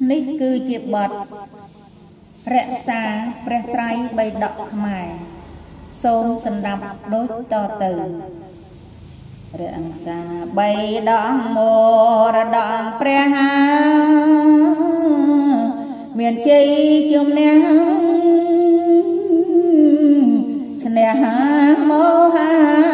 នេះគឺជាបទរក្សាព្រះត្រៃបិដកខ្មែរសូមសម្ដាប់ដូចតទៅរក្សាបិដកមរតកព្រះមានជ័យជំនះឈ្នះមោហា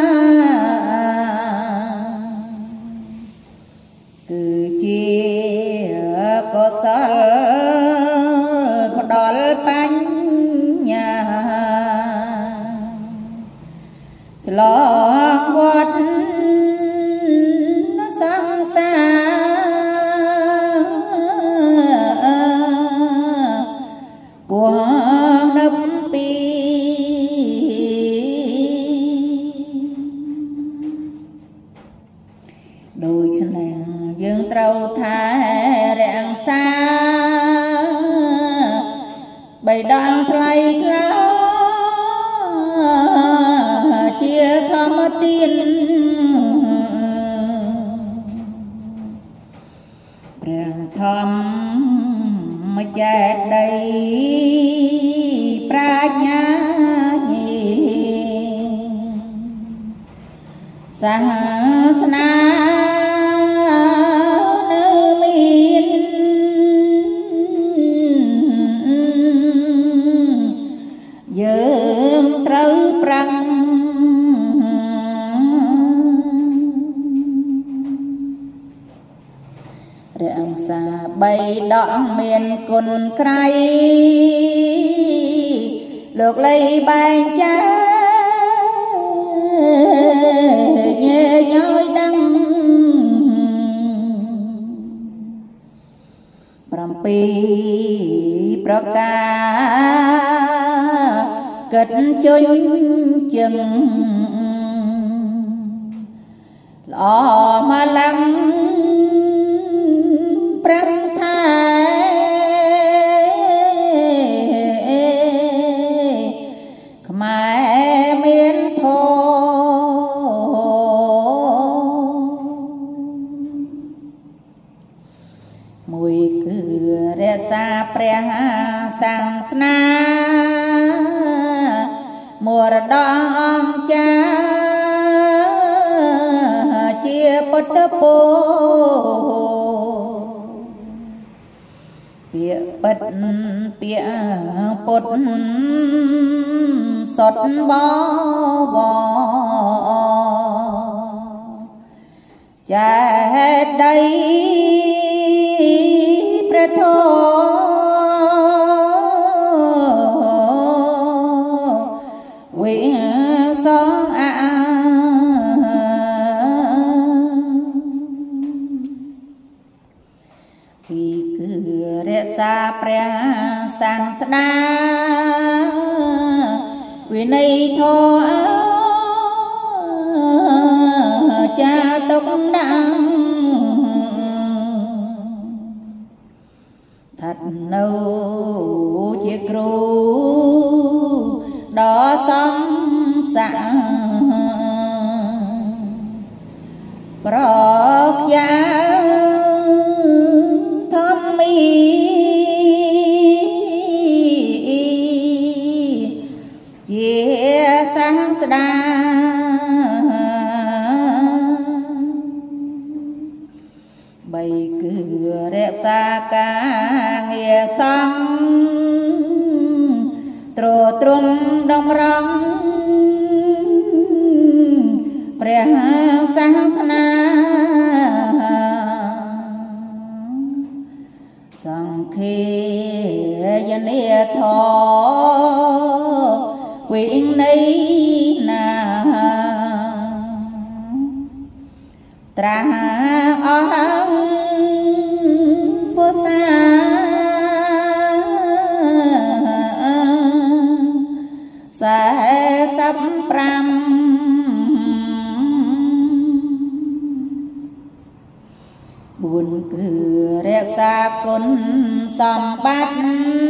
គឺជាកុសលផ្ដល់បញ្ញាឆ្លងវត្តសង្សារពួងនឹកពីដូច្នេះយើងត្រូវថែរក្សាបិដកថ្លៃថ្លាជាធម្មទានព្រះធម្មចេតិយប្រាជ្ញាសាសនាយើងត្រូវប្រាំងរក្សាបិដកមានគុណក្រៃលោកលៃបែងចែកញែកញយដឹង7ប្រការកិតជញ្ជឹងល្អមកឡើងប្រាំថែខ្មែរមានធម៌មួយគឺរក្សាព្រះសាសនាមរតកអង្គចាជាពុទ្ធពរពាក្យពិតពាក្យពុទ្ធសុតបវចេតិយព្រះធម៌វិសងអាពីគឺរក្សាព្រះសាសនាវិន័យធម៌ចាទុកណាំថាត់នៅជាគ្រូដ៏សំសាប្រខ្យាធម្មីជាសាស្តាបីគឺរក្សាការងារសង្ឃទ្រទ្រង់តម្រង់ព្រះសាសនាសង្ឃេយនេធវិន័យណាត្រាអង្ពុសា454គឺរក្សាគុណសម្បត្តិ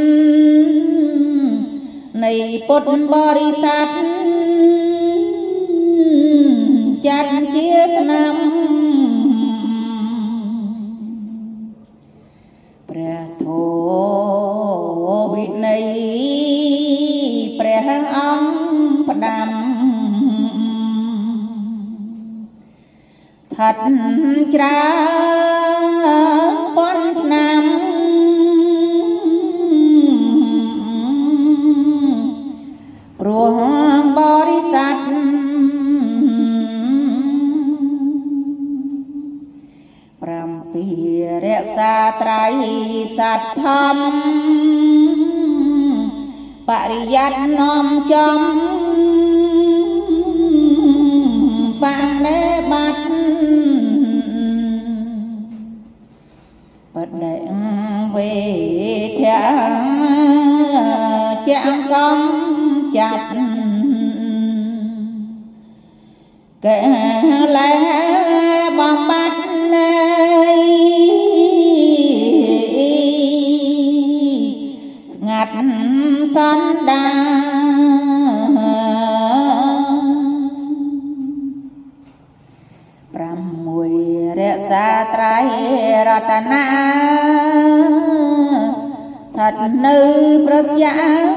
នៃពុទ្ធបរិស័ទចាត់ជាឆ្នាំព្រះធម thật ra con nam ruang borisat prampi reksa trai sát tham pariyat nom chom bang đế bát bật đệm về theo chạng công chặt kẻ lẽ bom bát ngặt sân đa pram mùi reksa trai ratana thật nữ prật giang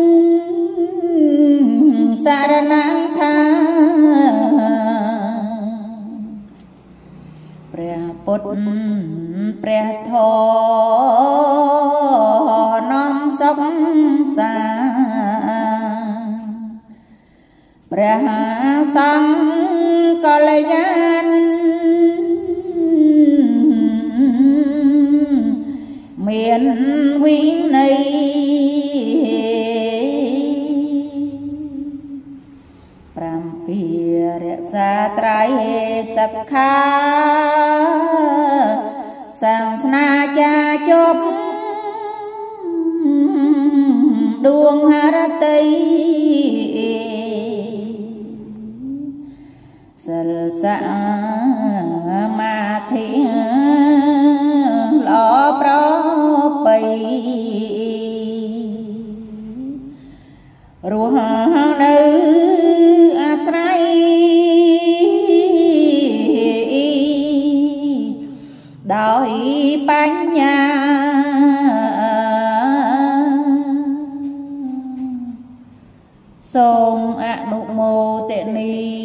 saranang thaព្រះពុទ្ធព្រះធម៌នាំសុខសាព្រះសង្ឃកល្យានមានវិន័យ7រក្សាត្រៃសិក្ខាសាសនាចាជប់ដួងហរតីសិលសមាធិល្អប្រពៃរស់នៅអាស្រ័យដោយបញ្ញាសូមអនុមោទនី